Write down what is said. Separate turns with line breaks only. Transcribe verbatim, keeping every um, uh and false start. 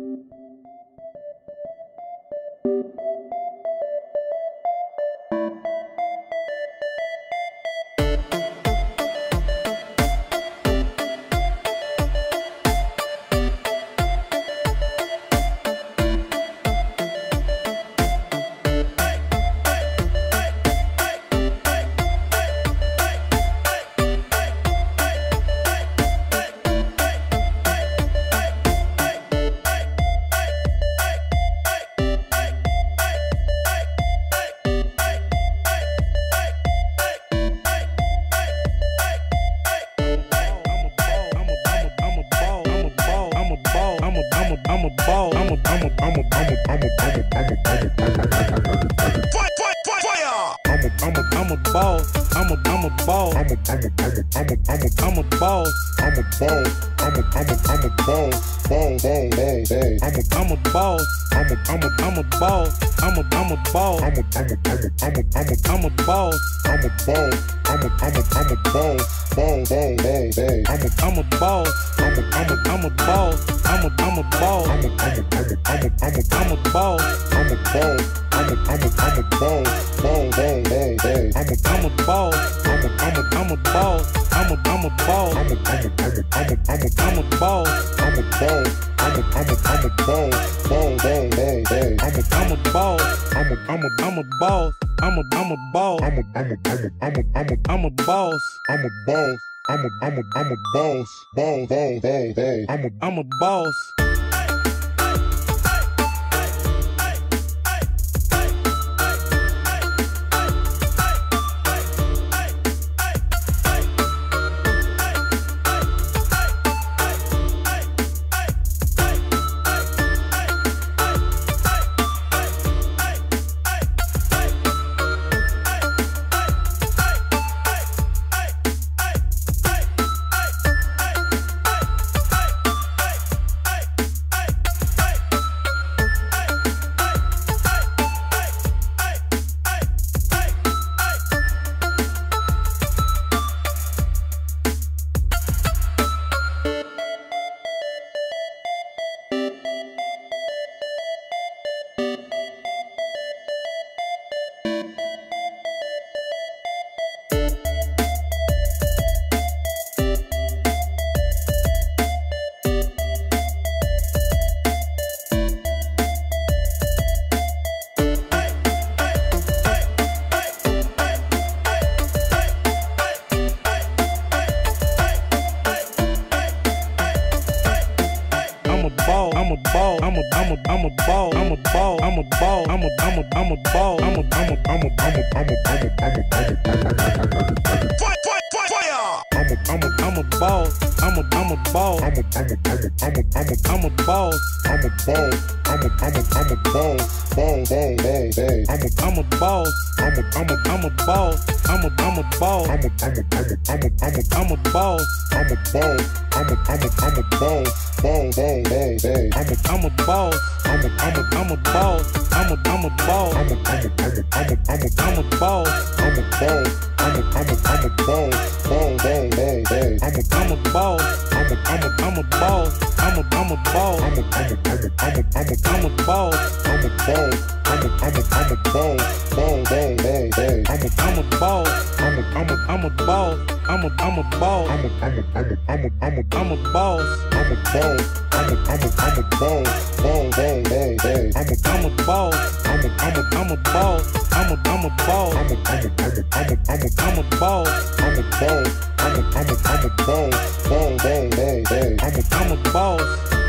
I'm a ball. I'm a, I'm a, I'm a, I'm a, I'm a, I'm a, I'm a, I'm a, I'm a, I'm a, I'm a ball. I'm a, I'm a ball. I'm a, I'm a, I'm a, I'm a, I'm a, I'm a ball. I'm a ball. I'm a, I'm a, I'm a ball. Ball, ball, ball, ball. I'm a, I'm a ball. I'm a, I'm a, I'm a ball. I'm a, I'm a ball. I'm a, I'm a, I'm a, I'm a, I'm a, I'm a ball. I'm a ball. I'm a, I'm a, I'm a ball. Ball, ball, ball, ball. I'm a, I'm a ball. I'm a, I'm a, I'm a ball. I'm a, I'm a ball. I'm a, I'm a, I'm a, I'm a, I'm a, I'm a ball. I'm a ball. I'm a, I'm a, I'm a ball. Ball, ball, ball, ball. I'm a, I'm a ball. I'm a, I'm a, I'm a ball. I'm a, I'm a ball. I'm a, I'm a, I'm a, I'm a, I'm a, I'm a ball. I'm a ball. I'm a, I'm a, I'm a ball. Ball, ball, ball, ball. I'm a, I'm a ball. I'm a, I'm a, I'm a ball. I'm a, I'm a ball. I'm a, I'm a, I'm a, I'm a, I'm a, I'm a boss. I'm a boss. I'm a, I'm a, I'm a boss. Ball, ball, ball, ball. I'm a, I'm a boss. I'm a ball. I'm a ball. I'm a, I'm a, I'm a ball. I'm a ball. I'm a ball. I'm a, I'm a, I'm a ball. I'm a, I'm a, I'm a, I'm a, I'm a, I'm a, I'm a, I'm a, I'm a, I'm a, I'm a ball. I'm a, I'm a ball. I'm a, I'm a, I'm a, I'm a, I'm a, I'm a ball. I'm a ball. I'm a, I'm a, I'm a ball. Ball, ball, ball, ball. I'm a, I'm a ball. I'm a, I'm a, I'm a ball. I'm a, I'm a ball. I'm a, I'm a, I'm a, I'm a, I'm a, I'm a ball. I'm a ball. I'm a, I'm a, I'm a ball. Ball, ball, ball, ball. I'm a, I'm a ball. I'm a, I'm a, I'm a ball. I'm a, I'm a ball. I'm a, I'm a, I'm a, I'm a, I'm a, I'm a ball. I'm a ball. I'm a, I'm a, I'm a ball. Ball, ball, ball, ball. I'm a, I'm a ball. I'm a, I'm a, I'm a ball. I'm a, I'm a ball. I'm a, I'm a, I'm a, I'm a, I'm a, I'm a ball. I'm a ball. I'm a, I'm a, I'm a ball. Ball, ball, ball, ball. I'm a, I'm a ball. I'm a, I'm a, I'm a ball. I'm a, I'm a ball. I'm a, I'm a, I'm a, I'm a, I'm a, I'm a boss. I'm a ball. I'm a, I'm a, I'm a ball. Ball, ball, ball, ball. I'm a, I'm a ball. I'm a, I'm a, I'm a ball. I'm a, I'm a ball. I'm a, I'm a, I'm a, I'm a, I'm a, I'm a ball. I'm a ball. I'm a, I'm a, I'm a ball. Ball, ball, ball, ball. I'm a, I'm a boss.